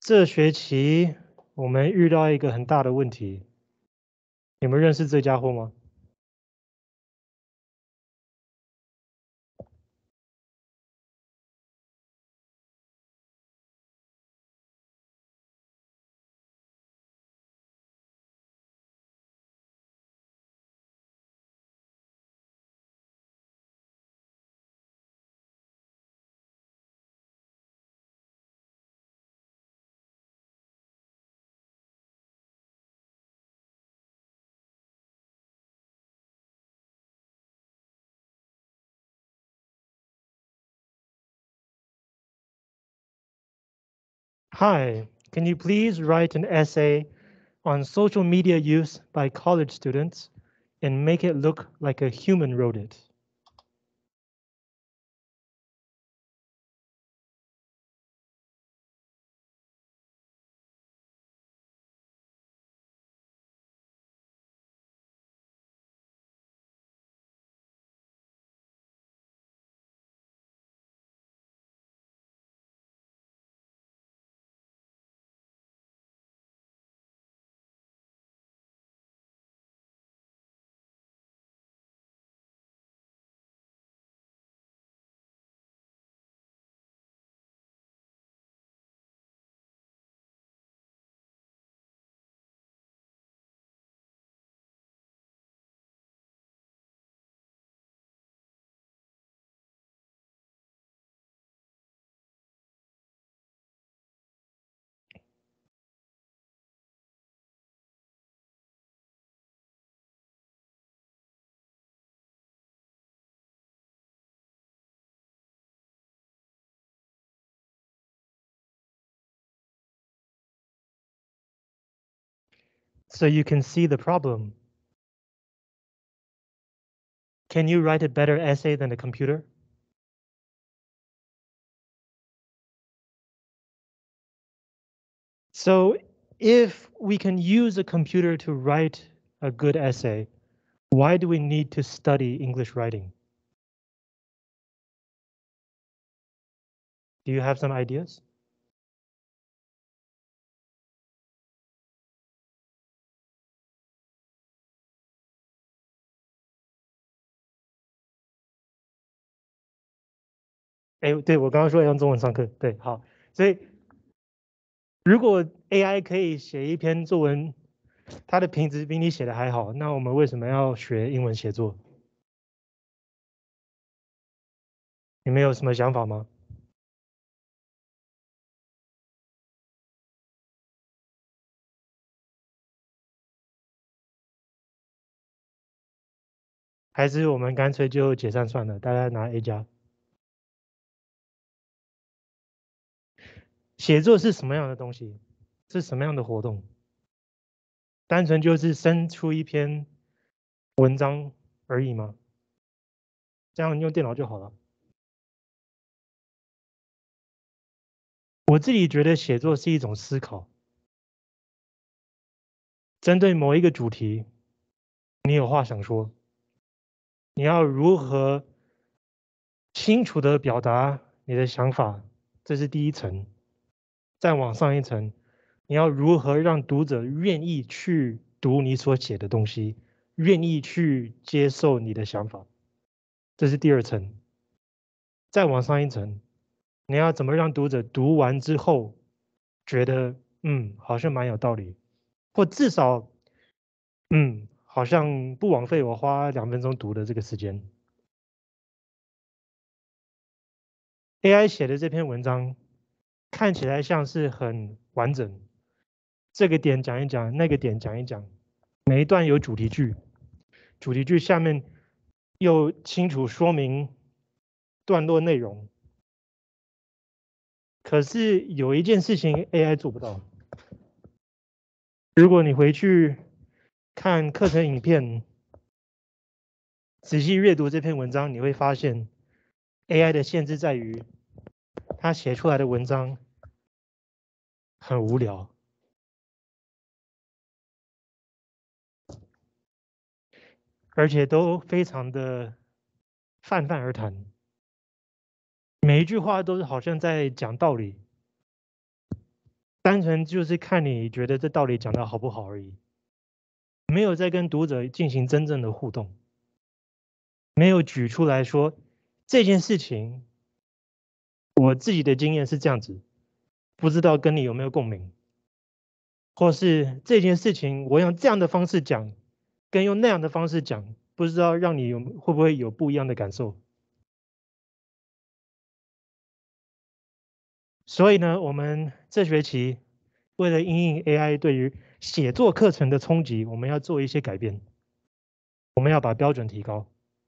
这学期我们遇到一个很大的问题，你们认识这家伙吗？Hi, can you please write an essay on social media use by college students and make it look like a human wrote it? So you can see the problem. Can you write a better essay than a computer? So if we can use a computer to write a good essay, why do we need to study English writing? Do you have some ideas? 哎，对，我刚刚说要用中文上课，对，好，所以如果 AI 可以写一篇作文，它的品质比你写的还好，那我们为什么要学英文写作？你们有什么想法吗？还是我们干脆就解散算了，大家拿 A 加？写作是什么样的东西？是什么样的活动？单纯就是生出一篇文章而已吗？这样用电脑就好了。我自己觉得写作是一种思考，针对某一个主题，你有话想说，你要如何清楚的表达你的想法，这是第一层。再往上一层，你要如何让读者愿意去读你所写的东西，愿意去接受你的想法，这是第二层。再往上一层，你要怎么让读者读完之后觉得，好像蛮有道理，或至少，好像不枉费我花2分钟读的这个时间。AI 写的这篇文章看起来像是很完整，这个点讲一讲，那个点讲一讲，每一段有主题句，主题句下面又清楚说明段落内容。可是有一件事情 AI 做不到，如果你回去看课程影片，仔细阅读这篇文章，你会发现 AI 的限制在于，它写出来的文章很无聊，而且都非常的泛泛而谈，每一句话都是好像在讲道理， 单纯就是看你觉得这道理讲的好不好而已，没有在跟读者进行真正的互动，没有举出来说这件事情我自己的经验是这样子，不知道跟你有没有共鸣，或是这件事情我用这样的方式讲，跟用那样的方式讲，不知道让你会不会有不一样的感受。所以呢，我们这学期为了因应 AI 对于写作课程的冲击，我们要做一些改变，我们要把标准提高。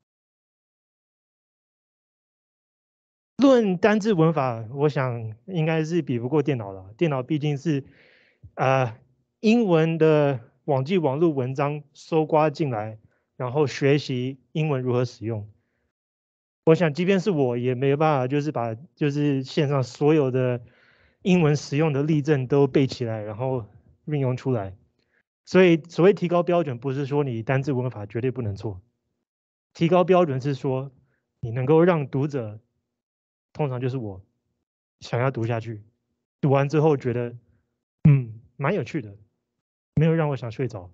论单字文法，我想应该是比不过电脑了。电脑毕竟是英文的网际网络文章搜刮进来，然后学习英文如何使用。我想，即便是我也没有办法，就是把线上所有的英文实用的例证都背起来，然后运用出来。所以，所谓提高标准，不是说你单字文法绝对不能错，提高标准是说你能够让读者，通常就是我，想要读下去，读完之后觉得蛮有趣的，没有让我想睡着。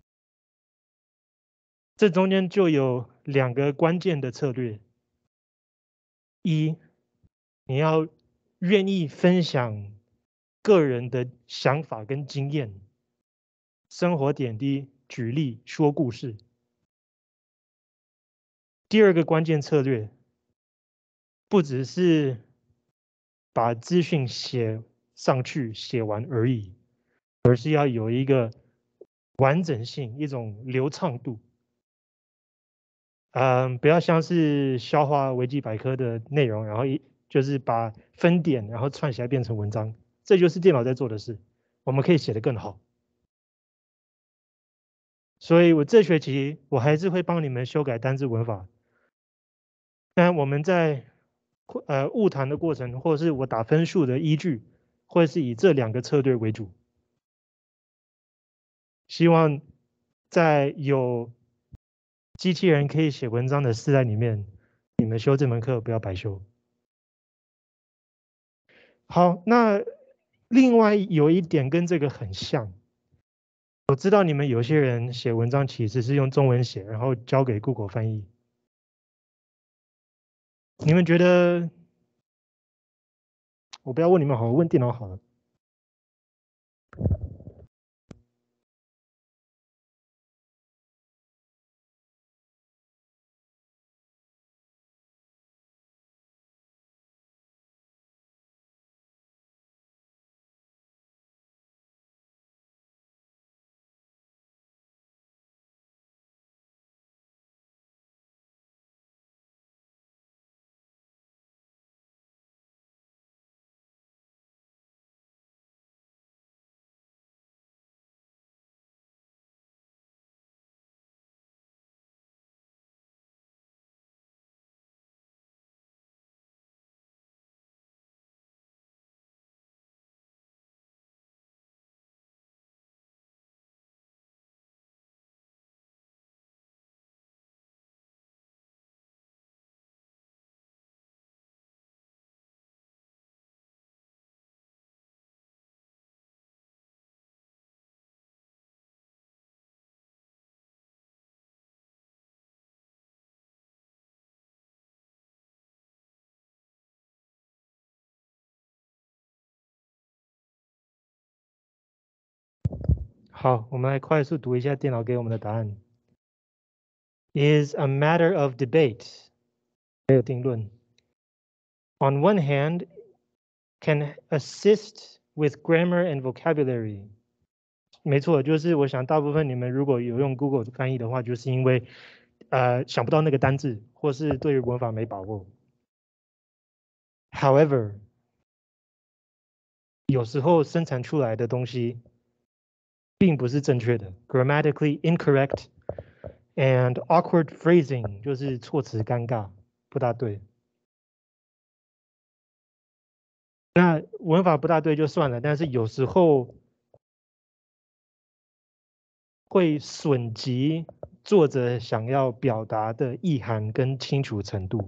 这中间就有2个关键的策略：一，你要愿意分享个人的想法跟经验，生活点滴，举例说故事。第2个关键策略，不只是把资讯写上去写完而已，而是要有一个完整性，一种流畅度。不要像是消化维基百科的内容，然后就是把分点然后串起来变成文章，这就是电脑在做的事。我们可以写得更好。所以我这学期我还是会帮你们修改单字文法。但我们在晤谈的过程，或者是我打分数的依据，会是以这2个策略为主。希望在有机器人可以写文章的时代里面，你们修这门课不要白修。好，那另外有一点跟这个很像，我知道你们有些人写文章其实是用中文写，然后交给 Google 翻译。你们觉得，我不要问你们好了，问电脑好了。好，我们来快速读一下电脑给我们的答案。Is a matter of debate. 没有定论。On one hand, can assist with grammar and vocabulary. 没错，就是我想大部分你们如果有用 Google 翻译的话，就是因为想不到那个单字，或是对于文法没把握。However, 有时候生产出来的东西并不是正确的 ，grammatically incorrect and awkward phrasing 就是措辞尴尬，不大对。那文法不大对就算了，但是有时候会损及作者想要表达的意涵跟清楚程度。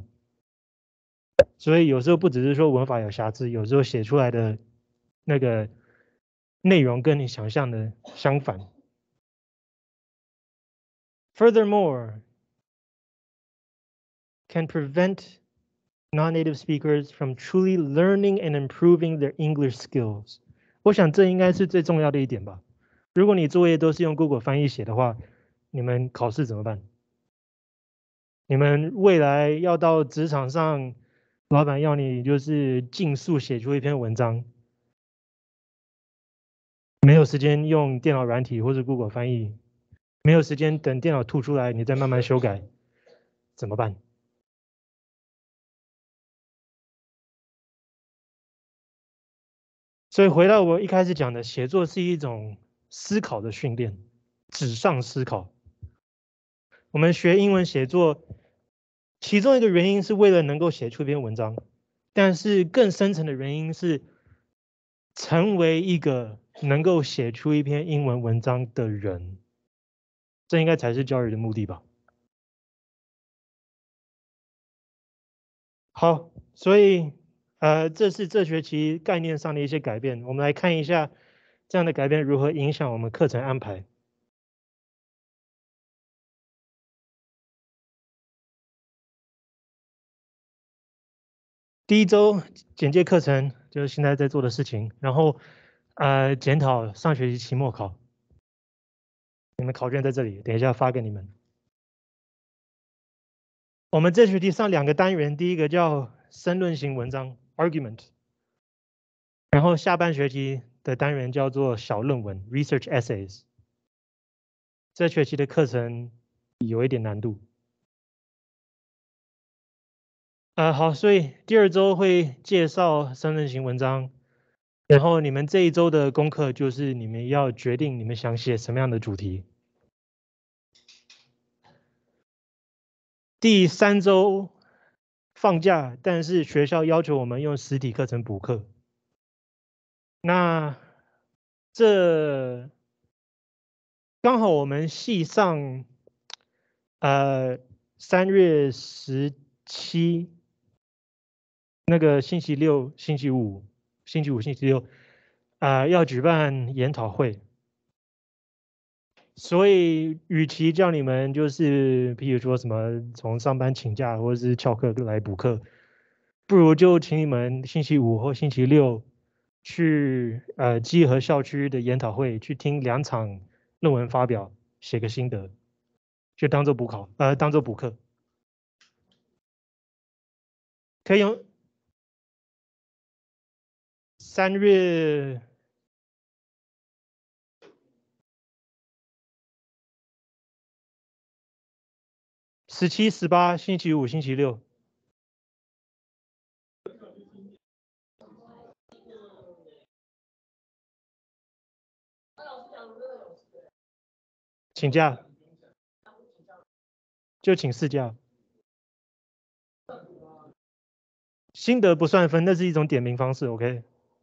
所以有时候不只是说文法有瑕疵，有时候写出来的那个内容跟你想象的相反。Furthermore, can prevent non-native speakers from truly learning and improving their English skills. 我想这应该是最重要的一点吧。如果你作业都是用 Google 翻译写的话，你们考试怎么办？你们未来要到职场上，老板要你就是竞速写出一篇文章，没有时间用电脑软体或者 Google 翻译，没有时间等电脑吐出来，你再慢慢修改，怎么办？所以回到我一开始讲的，写作是一种思考的训练，纸上思考。我们学英文写作，其中一个原因是为了能够写出一篇文章，但是更深层的原因是成为一个能够写出一篇英文文章的人，这应该才是教育的目的吧。好，所以这是这学期概念上的一些改变，我们来看一下这样的改变如何影响我们课程安排。第一周简介课程就是现在在做的事情，然后检讨上学期期末考，你们考卷在这里，等一下发给你们。我们这学期上2个单元，第一个叫申论型文章 （argument），然后下半学期的单元叫做小论文 （research essays）。这学期的课程有一点难度。好，所以第2周会介绍申论型文章，然后你们这一周的功课就是你们要决定你们想写什么样的主题。第3周放假，但是学校要求我们用实体课程补课。那这刚好我们系上3月17那个星期六、星期五、星期六要举办研讨会，所以与其叫你们就是譬如说什么从上班请假或者是翘课来补课，不如就请你们星期五或星期六去基和校区的研讨会去听2场论文发表，写个心得，就当做补考，当做补课，可以用3月17、18星期五、星期六请假，就请4假。心得不算分，那是一种点名方式，OK？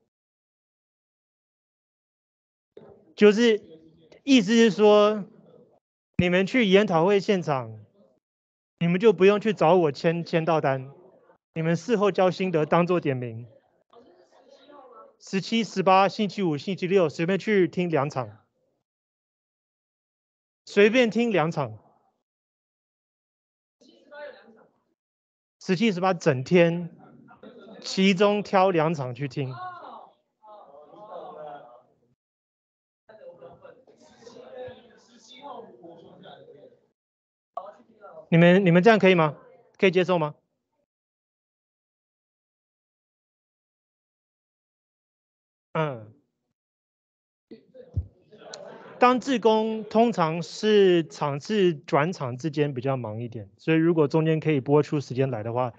就是意思是说，你们去研讨会现场，你们就不用去找我签到单，你们事后交心得当做点名。17、18星期五、星期六随便去听2场，随便听2场。17、18整天，其中挑2场去听。你们这样可以吗？可以接受吗？嗯，当志工通常是场次转场之间比较忙一点，所以如果中间可以播出时间来的话，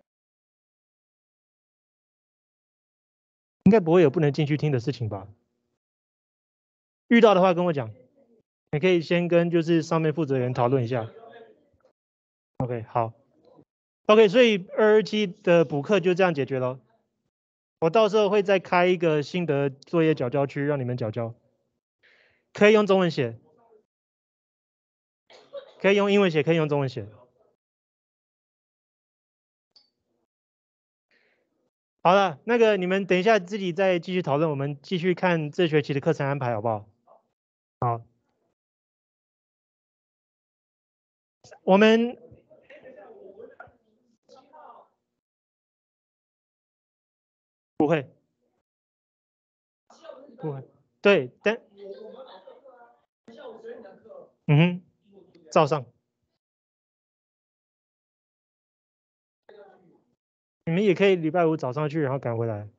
应该不会有不能进去听的事情吧？遇到的话跟我讲，你可以先跟就是上面负责人讨论一下。OK， 好。OK，所以227的补课就这样解决了。我到时候会再开一个新的作业缴交区，让你们缴交。可以用中文写，可以用英文写，可以用中文写。 好了，那个你们等一下自己再继续讨论，我们继续看这学期的课程安排，好不好？好，我们不会，不会，对，嗯哼，照上，你们也可以礼拜五早上去，然后赶回来。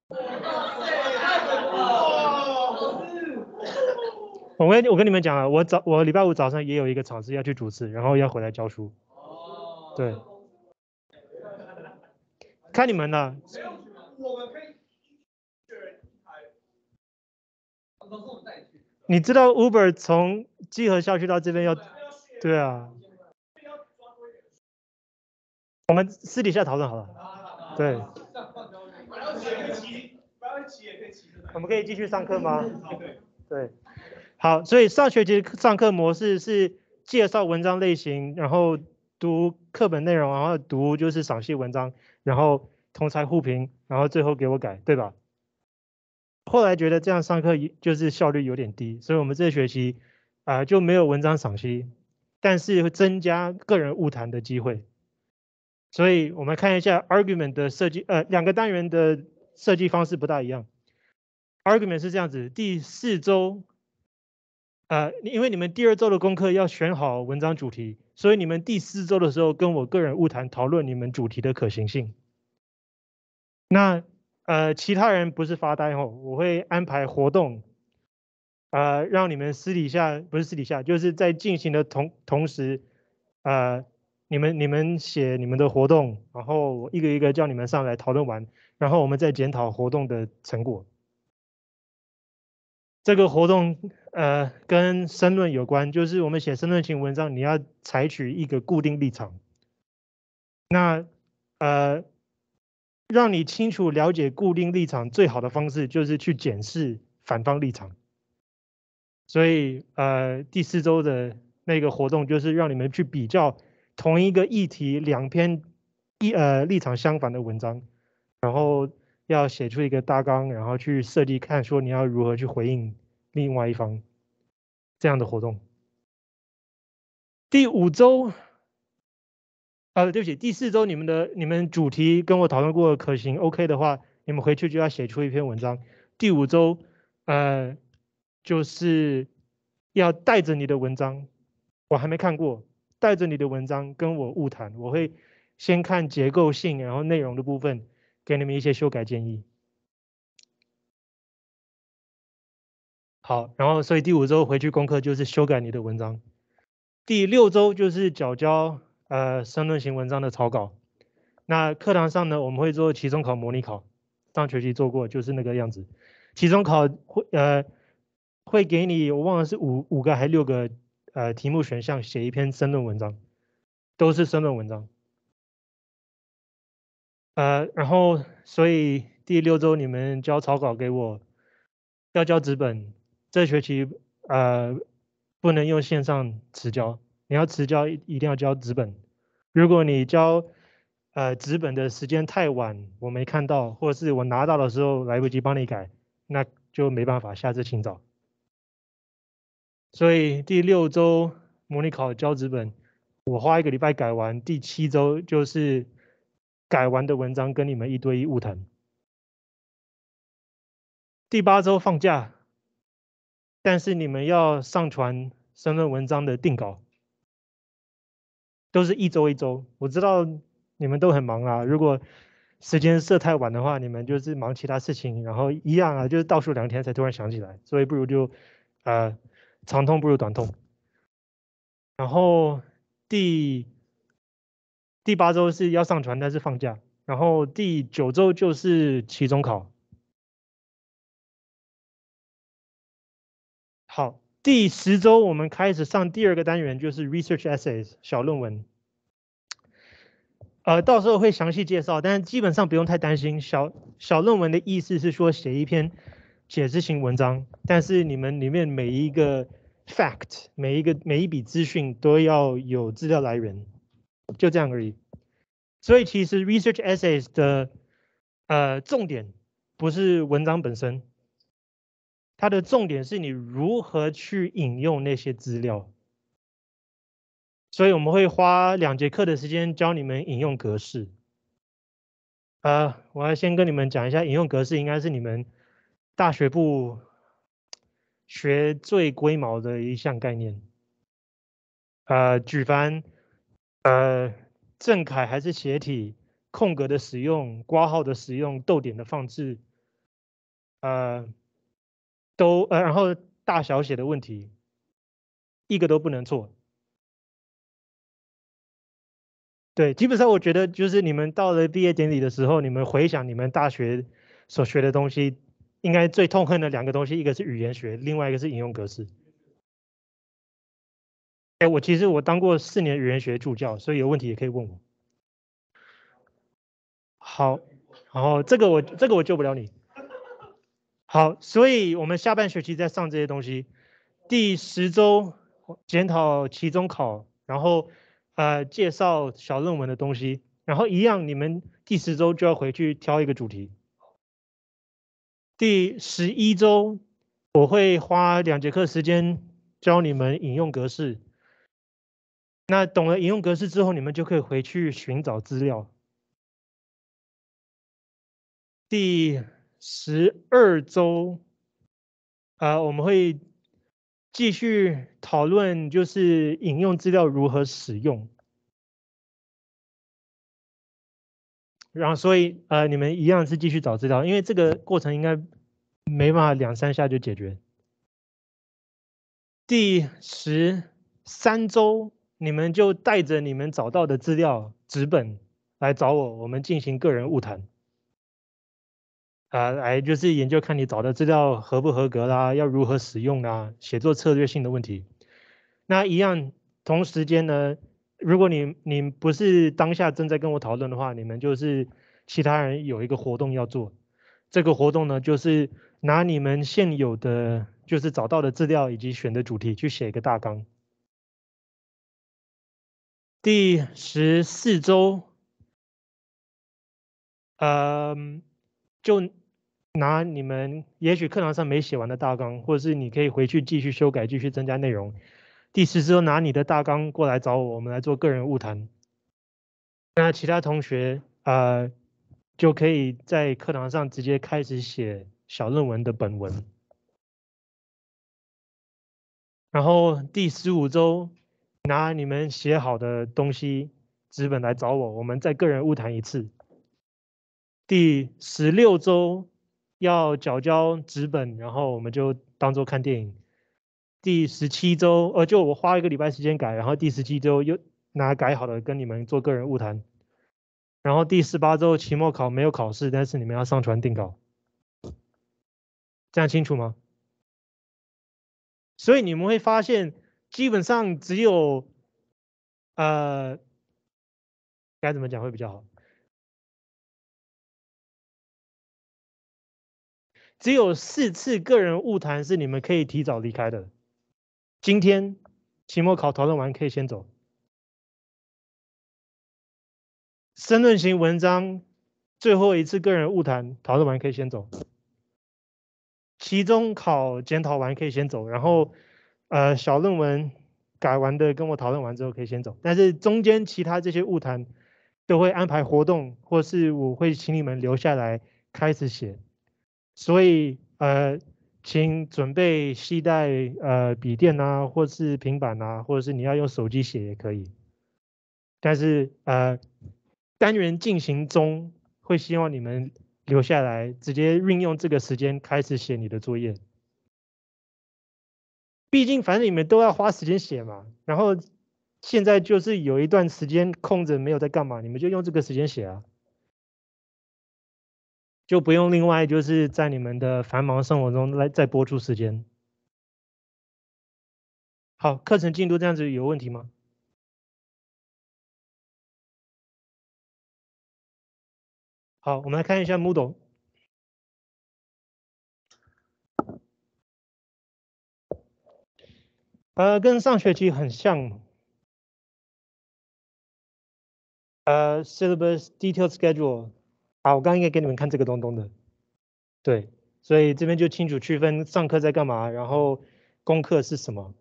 我跟你们讲啊，我礼拜五早上也有一个场次要去主持，然后要回来教书。对，看你们了。你知道 Uber 从集合校区到这边要，对啊，我们私底下讨论好了。对，我们可以继续上课吗？对，好，所以上学期上课模式是介绍文章类型，然后读课本内容，然后读就是赏析文章，然后同才互评，然后最后给我改，对吧？后来觉得这样上课就是效率有点低，所以我们这学期就没有文章赏析，但是会增加个人晤谈的机会。所以我们看一下 argument 的设计，两个单元的设计方式不大一样。argument 是这样子，第4周，因为你们第2周的功课要选好文章主题，所以你们第4周的时候跟我个人晤谈讨论你们主题的可行性。那其他人不是发呆哦，我会安排活动，让你们私底下不是私底下，就是在进行的同时，你们写你们的活动，然后我一个一个叫你们上来讨论完，然后我们再检讨活动的成果。这个活动跟申论有关，就是我们写申论型文章，你要采取一个固定立场。那让你清楚了解固定立场最好的方式就是去检视反方立场。所以第4周的那个活动就是让你们去比较同一个议题2篇立场相反的文章，然后要写出一个大纲，然后去设计看说你要如何去回应另外一方这样的活动。第5周，对不起，第4周你们主题跟我讨论过可行 OK 的话，你们回去就要写出一篇文章。第5周就是要带着你的文章，我还没看过，带着你的文章跟我晤谈，我会先看结构性，然后内容的部分给你们一些修改建议。好，然后所以第5周回去功课就是修改你的文章。第6周就是缴交申论型文章的草稿。那课堂上呢，我们会做期中考模拟考，上学期做过，就是那个样子。期中考会给你，我忘了是五个还6个题目选项，写一篇申论文章，都是申论文章。然后所以第6周你们交草稿给我，要交纸本，这学期不能用线上迟交，你要迟交一定要交纸本。如果你交纸本的时间太晚，我没看到，或者是我拿到的时候来不及帮你改，那就没办法，下次请早。所以第6周模拟考交纸本，我花1个礼拜改完，第7周就是改完的文章跟你们1对1晤谈。第8周放假，但是你们要上传申论文章的定稿，都是一周一周。我知道你们都很忙啊，如果时间设太晚的话，你们就是忙其他事情，然后一样啊，就是倒数2天才突然想起来，所以不如就长痛不如短痛。然后第8周是要上传，但是放假。然后第9周就是期中考。好，第10周我们开始上第2个单元，就是 research essays 小论文。到时候会详细介绍，但是基本上不用太担心。小论文的意思是说写一篇解释型文章，但是你们里面每一个 fact 每一笔资讯都要有资料来源，就这样而已。所以其实 research essays 的重点不是文章本身，它的重点是你如何去引用那些资料。所以我们会花2节课的时间教你们引用格式。我要先跟你们讲一下，引用格式应该是你们大学部学最龟毛的一项概念。举凡正楷还是斜体，空格的使用、括号的使用、逗点的放置，然后大小写的问题，一个都不能错。对，基本上我觉得就是你们到了毕业典礼的时候，你们回想你们大学所学的东西，应该最痛恨的2个东西，一个是语言学，另外一个是引用格式。其实我当过4年语言学助教，所以有问题也可以问我。好，然后这个我救不了你。好，所以我们下半学期再上这些东西。第10周检讨期中考，然后介绍小论文的东西，然后一样，你们第10周就要回去挑一个主题。第11周我会花2节课时间教你们引用格式。那懂了引用格式之后，你们就可以回去寻找资料。第12周，我们会继续讨论，就是引用资料如何使用。然后，所以你们一样是继续找资料，因为这个过程应该没办法2、3下就解决。第13周，你们就带着你们找到的资料纸本来找我，我们进行个人晤谈。来就是研究看你找的资料合不合格啦，要如何使用啦，写作策略性的问题。那一样同时间呢，如果你不是当下正在跟我讨论的话，你们就是其他人有一个活动要做。这个活动呢，就是拿你们现有的就是找到的资料以及选的主题去写一个大纲。第14周，就拿你们也许课堂上没写完的大纲，或者是你可以回去继续修改、继续增加内容。第10周拿你的大纲过来找我，我们来做个人晤谈。那其他同学就可以在课堂上直接开始写小论文的本文。然后第15周拿你们写好的东西纸本来找我，我们再个人晤谈一次。第16周要缴交纸本，然后我们就当做看电影。第17周就我花1个礼拜时间改，然后第17周又拿改好的跟你们做个人晤谈。然后第18周期末考没有考试，但是你们要上传定稿，这样清楚吗？所以你们会发现，基本上只有该怎么讲会比较好？只有4次个人晤谈是你们可以提早离开的。今天期末考讨论完可以先走。申论型文章最后一次个人晤谈讨论完可以先走。期中考检讨完可以先走，然后小论文改完的跟我讨论完之后可以先走，但是中间其他这些晤谈都会安排活动，或是我会请你们留下来开始写。所以请准备携带笔电啊，或是平板啊，或者是你要用手机写也可以。但是单元进行中会希望你们留下来，直接运用这个时间开始写你的作业。毕竟反正你们都要花时间写嘛，然后现在就是有一段时间空着没有在干嘛，你们就用这个时间写啊，就不用另外就是在你们的繁忙生活中再拨出时间。好，课程进度这样子有问题吗？好，我们来看一下 Moodle。跟上学期很像。syllabus detailed schedule 好，我刚刚应该给你们看这个东东的，对，所以这边就清楚区分上课在干嘛，然后功课是什么。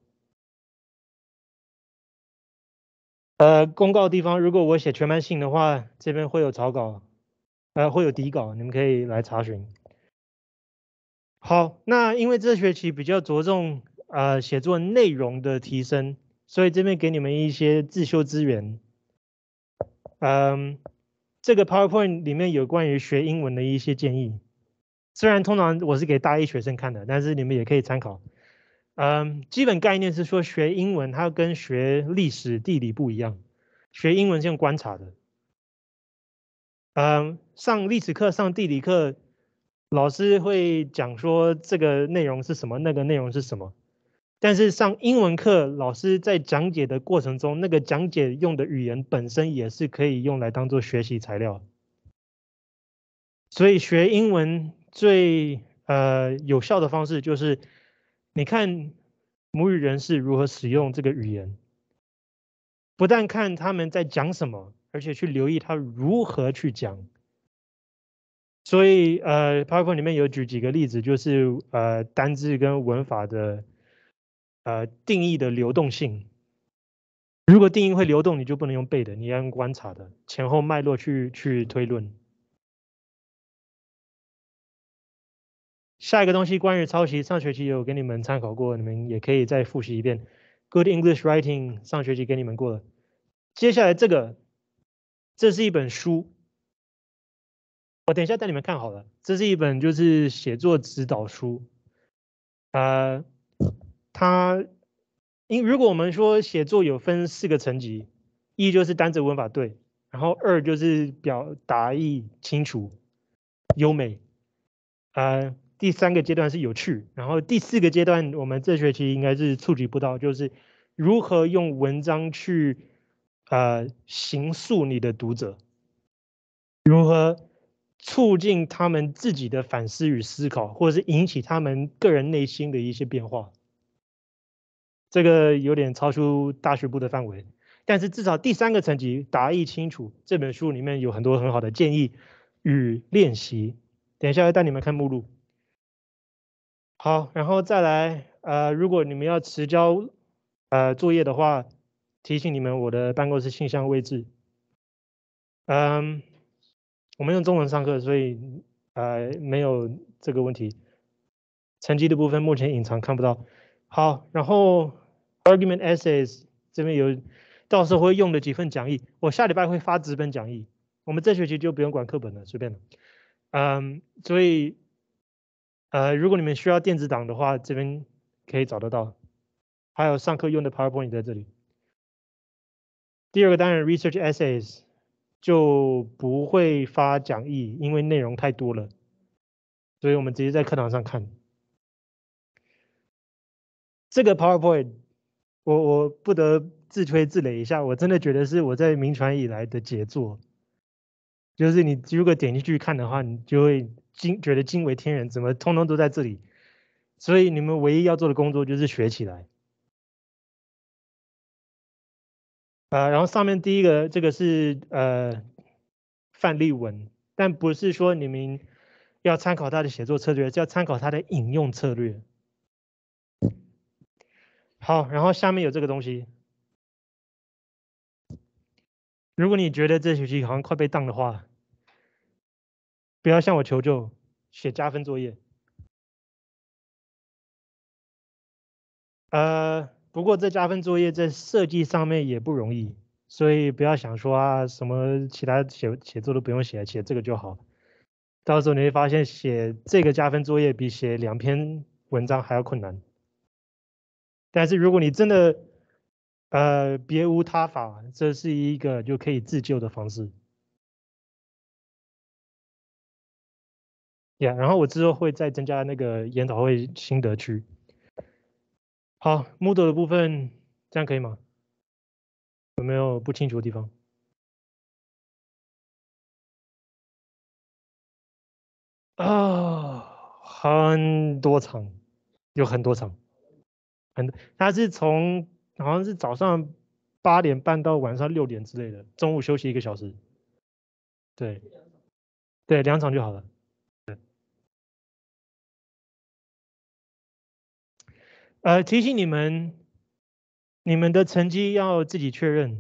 公告地方，如果我写全班信的话，这边会有草稿，会有底稿，你们可以来查询。好，那因为这学期比较着重写作内容的提升，所以这边给你们一些自修资源。这个 PowerPoint 里面有关于学英文的一些建议，虽然通常我是给大一学生看的，但是你们也可以参考。基本概念是说学英文它跟学历史、地理不一样，学英文是用观察的。上历史课、上地理课，老师会讲说这个内容是什么，那个内容是什么。但是上英文课，老师在讲解的过程中，那个讲解用的语言本身也是可以用来当做学习材料。所以学英文最有效的方式就是，你看母语人士如何使用这个语言，不但看他们在讲什么，而且去留意他如何去讲。所以PowerPoint 里面有举几个例子，就是单字跟文法的定义的流动性。如果定义会流动，你就不能用背的，你要用观察的，前后脉络去推论。下一个东西关于抄袭，上学期有给你们参考过，你们也可以再复习一遍。Good English Writing 上学期给你们过了。接下来这是一本书，我等一下带你们看好了。这是一本就是写作指导书，如果我们说写作有分4个层级，一就是单字文法对，然后2就是表达意清楚、优美，第3个阶段是有趣，然后第4个阶段我们这学期应该是触及不到，就是如何用文章去形塑你的读者，如何促进他们自己的反思与思考，或者是引起他们个人内心的一些变化。这个有点超出大学部的范围，但是至少第3个层级答意清楚，这本书里面有很多很好的建议与练习。等一下要带你们看目录。好，然后再来，如果你们要迟交作业的话，提醒你们我的办公室信箱位置。我们用中文上课，所以没有这个问题。成绩的部分目前隐藏看不到。好，然后 argument essays 这边有，到时候会用的几份讲义，我下礼拜会发纸本讲义，我们这学期就不用管课本了，随便了。所以如果你们需要电子档的话，这边可以找得到，还有上课用的 PowerPoint 在这里。第2个单元 research essays 就不会发讲义，因为内容太多了，所以我们直接在课堂上看。这个 PowerPoint 我不得自吹自擂一下，我真的觉得是我在铭传以来的杰作。就是你如果点进去看的话，你就会觉得惊为天人，怎么通通都在这里？所以你们唯一要做的工作就是学起来。然后上面第一个这个是范例文，但不是说你们要参考他的写作策略，是要参考他的引用策略。好，然后下面有这个东西。如果你觉得这学期好像快被当的话，不要向我求救，写加分作业。不过这加分作业在设计上面也不容易，所以不要想说什么其他写作都不用写，写这个就好。到时候你会发现写这个加分作业比写2篇文章还要困难。但是如果你真的别无他法，这是一个就可以自救的方式。然后我之后会再增加那个研讨会心得区。好，Moodle 的部分这样可以吗？有没有不清楚的地方？很多场，有很多场，它是从好像是早上8点半到晚上6点之类的，中午休息1个小时。对， 对，2场就好了。提醒你们，你们的成绩要自己确认，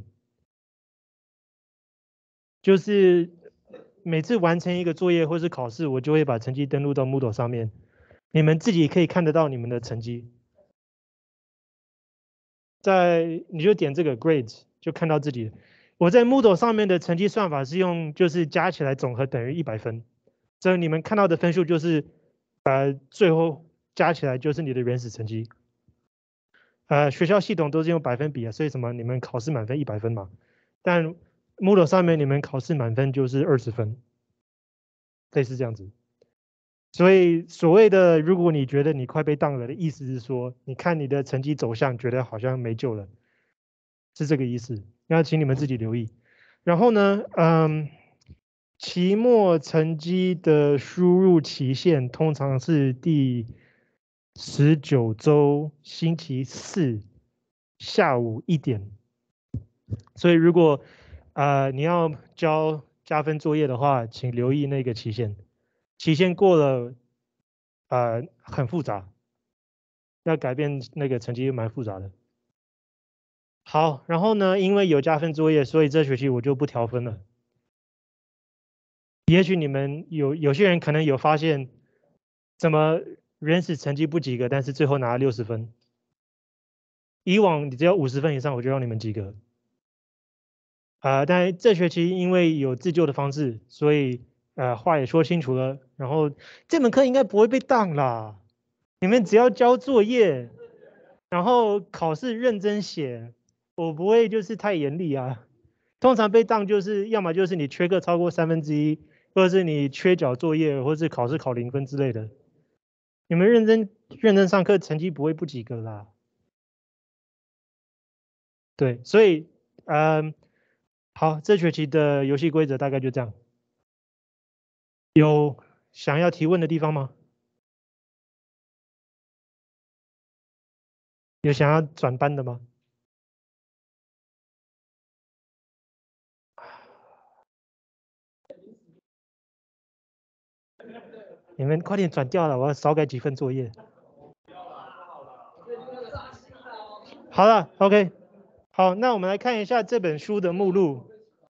就是每次完成一个作业或是考试，我就会把成绩登录到 Moodle 上面，你们自己可以看得到你们的成绩。你就点这个 grades 就看到自己。我在 Moodle 上面的成绩算法是用就是加起来总和等于100分，所以你们看到的分数就是最后加起来就是你的原始成绩。学校系统都是用百分比啊，所以什么你们考试满分100分嘛，但 Moodle 上面你们考试满分就是20分，类似这样子。所以所谓的如果你觉得你快被当了的意思是说，你看你的成绩走向，觉得好像没救了，是这个意思。要请你们自己留意。然后呢，期末成绩的输入期限通常是第19周星期4下午1点。所以如果你要交加分作业的话，请留意那个期限。期限过了，很复杂，要改变那个成绩蛮复杂的。好，然后呢，因为有加分作业，所以这学期我就不调分了。也许你们有些人可能有发现，怎么原始成绩不及格，但是最后拿了60分。以往你只要50分以上，我就让你们及格。但这学期因为有自救的方式，所以话也说清楚了。然后这门课应该不会被当啦，你们只要交作业，然后考试认真写，我不会就是太严厉啊。通常被当就是要么就是你缺课超过1/3，或者是你缺缴作业，或者是考试考0分之类的。你们认真上课，成绩不会不及格啦。对，所以好，这学期的游戏规则大概就这样。有想要提问的地方吗？有想要转班的吗？你们快点转掉了，我要少改几份作业。好了，OK，好，那我们来看一下这本书的目录。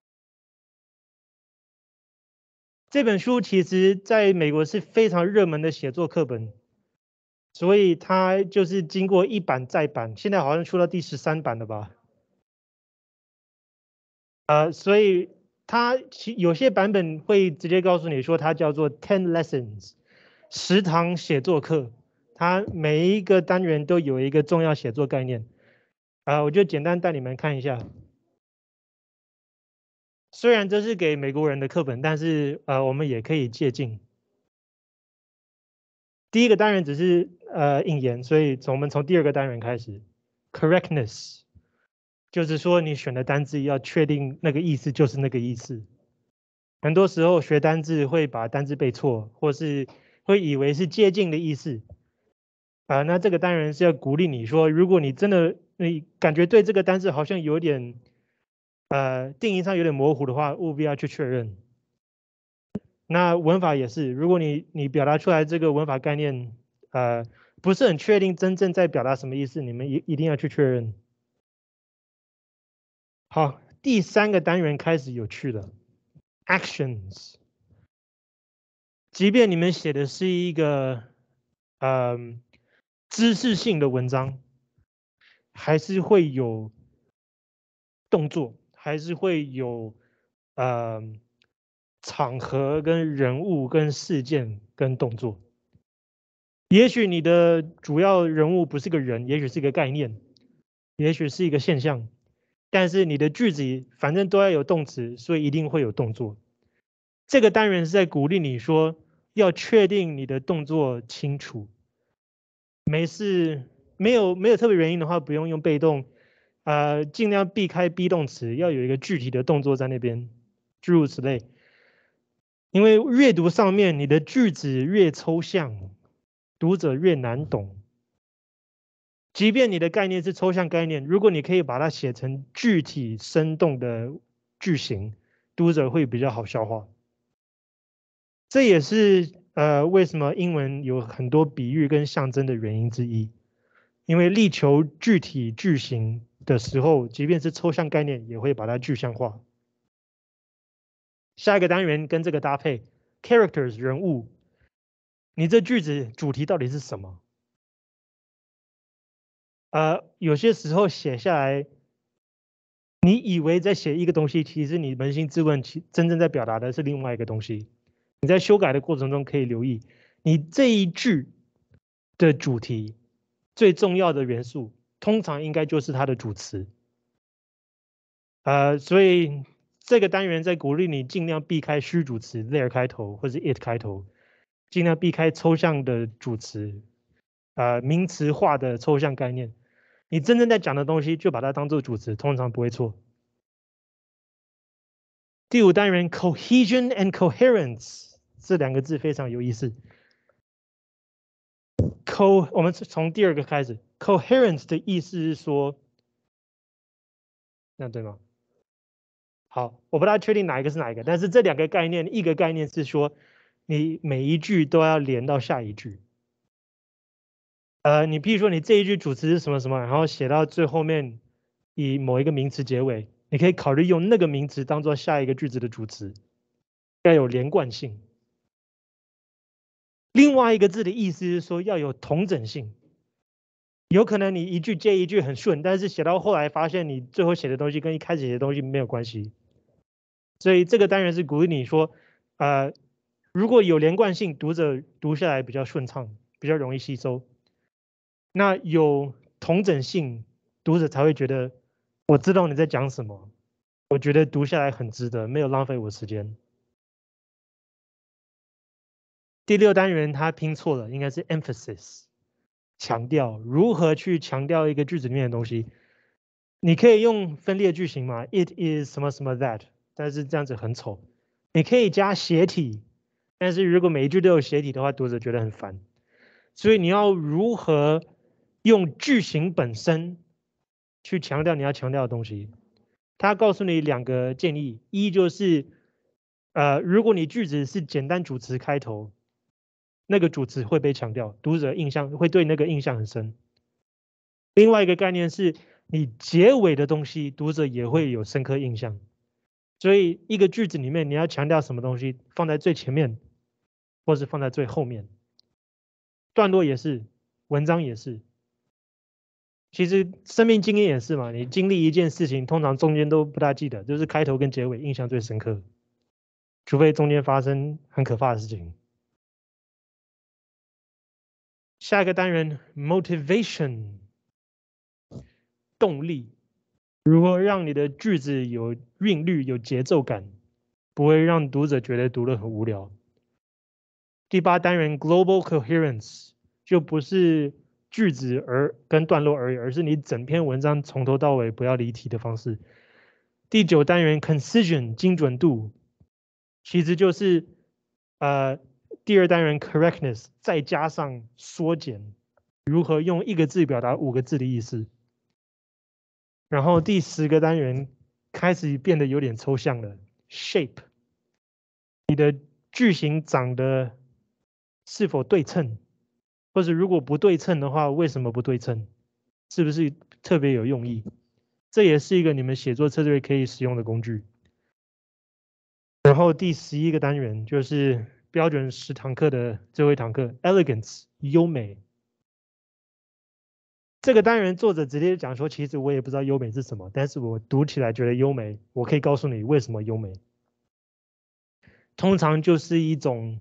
这本书其实在美国是非常热门的写作课本，所以它就是经过一版再版，现在好像出到第13版了吧？所以它有些版本会直接告诉你说它叫做 Ten Lessons， 10堂写作课，它每一个单元都有一个重要写作概念。我就简单带你们看一下。虽然这是给美国人的课本，但是我们也可以借鉴。第一个单元只是引言，所以我们从第2个单元开始。Correctness 就是说你选的单字要确定那个意思就是那个意思。很多时候学单字会把单字背错，或是会以为是接近的意思。那这个单元是要鼓励你说，如果你真的你感觉对这个单字好像有点定义上有点模糊的话，务必要去确认。那文法也是，如果你表达出来这个文法概念，不是很确定真正在表达什么意思，你们一定要去确认。好，第3个单元开始有趣了 ，actions。即便你们写的是一个知识性的文章，还是会有动作，还是会有场合跟人物跟事件跟动作。也许你的主要人物不是个人，也许是一个概念，也许是一个现象，但是你的句子反正都要有动词，所以一定会有动作。这个单元是在鼓励你说，要确定你的动作清楚。没事，没有特别原因的话，不用用被动，尽量避开 be 动词，要有一个具体的动作在那边，诸如此类。因为阅读上面你的句子越抽象，读者越难懂。即便你的概念是抽象概念，如果你可以把它写成具体生动的句型，读者会比较好消化。 这也是为什么英文有很多比喻跟象征的原因之一。因为力求具体句型的时候，即便是抽象概念，也会把它具象化。下一个单元跟这个搭配 ，characters 人物，你这句子主题到底是什么？有些时候写下来，你以为在写一个东西，其实你扪心自问，真正在表达的是另外一个东西。你在修改的过程中可以留意，你这一句的主题最重要的元素，通常应该就是它的主词。所以这个单元在鼓励你尽量避开虚主词 there 开头或者 it 开头，尽量避开抽象的主词，名词化的抽象概念。你真正在讲的东西，就把它当做主词，通常不会错。第五单元 cohesion and coherence 这两个字非常有意思。我们从第二个开始 ，coherence 的意思是说，那对吗？好，我不太确定哪一个是哪一个，但是这两个概念，一个概念是说，你每一句都要连到下一句。你譬如说你这一句主词是什么什么，然后写到最后面以某一个名词结尾，你可以考虑用那个名词当做下一个句子的主词，要有连贯性。另外一个字的意思是说要有同整性，有可能你一句接一句很顺，但是写到后来发现你最后写的东西跟一开始写的东西没有关系。所以这个单元是鼓励你说，如果有连贯性，读者读下来比较顺畅，比较容易吸收。那有同整性，读者才会觉得我知道你在讲什么，我觉得读下来很值得，没有浪费我时间。第六单元他拼错了，应该是 emphasis， 强调，如何去强调一个句子里面的东西。你可以用分列句型嘛 ，it is 什么什么 that， 但是这样子很丑。你可以加斜体，但是如果每一句都有斜体的话，读者觉得很烦。所以你要如何用句型本身去强调你要强调的东西？他告诉你两个建议，一就是如果你句子是简单主词开头，那个主词会被强调，读者印象会对那个印象很深。另外一个概念是你结尾的东西，读者也会有深刻印象。所以一个句子里面你要强调什么东西，放在最前面，或是放在最后面。段落也是，文章也是。其实生命经验也是嘛，你经历一件事情，通常中间都不大记得，就是开头跟结尾印象最深刻，除非中间发生很可怕的事情。下一个单元 motivation 动力，如何让你的句子有韵律、有节奏感，不会让读者觉得读得很无聊。第八单元 global coherence 就不是句子跟段落而已，而是你整篇文章从头到尾不要离题的方式。第九单元 concision 精准度，其实就是第二单元 correctness 再加上缩减，如何用一个字表达5个字的意思。然后第10个单元开始变得有点抽象了 ，shape 你的句型长得是否对称，或者如果不对称的话，为什么不对称？是不是特别有用意？这也是一个你们写作策略可以使用的工具。然后第11个单元就是标准10堂课的最后一堂课 ，elegance 优美。这个单元作者直接讲说，其实我也不知道优美是什么，但是我读起来觉得优美，我可以告诉你为什么优美。通常就是一种，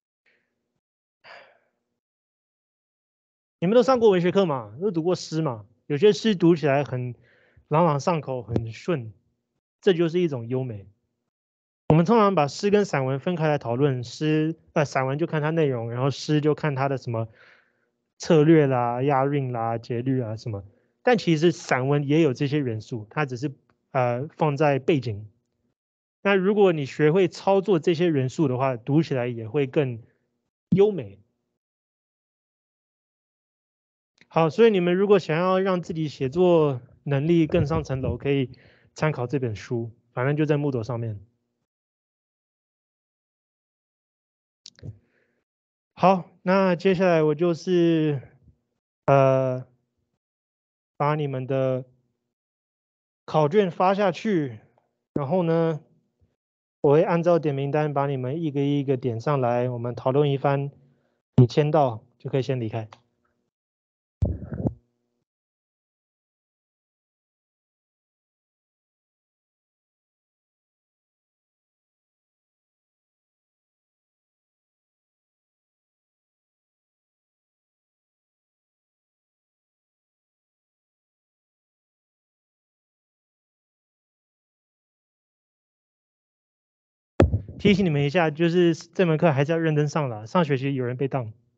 你们都上过文学课嘛，都读过诗嘛，有些诗读起来很朗朗上口，很顺，这就是一种优美。我们通常把诗跟散文分开来讨论，散文就看它内容，然后诗就看它的什么策略啦、押韵啦、节律啊什么。但其实散文也有这些元素，它只是放在背景。那如果你学会操作这些元素的话，读起来也会更优美。好，所以你们如果想要让自己写作能力更上层楼，可以参考这本书，反正就在木头上面。 好，那接下来我就是把你们的考卷发下去，然后呢，我会按照点名单把你们一个一个点上来，我们讨论一番，你签到就可以先离开。提醒你们一下，就是这门课还是要认真上的，上学期有人被当。